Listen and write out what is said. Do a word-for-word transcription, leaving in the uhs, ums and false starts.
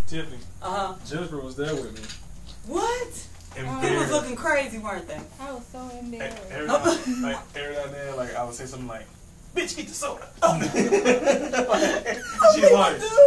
Tiffany. Uh huh. Jennifer was there with me. What? And They was looking crazy, weren't they? I was so embarrassed. Every, like, every now and then, like, I would say something like, bitch, get the soda. Oh. She's She's like, do?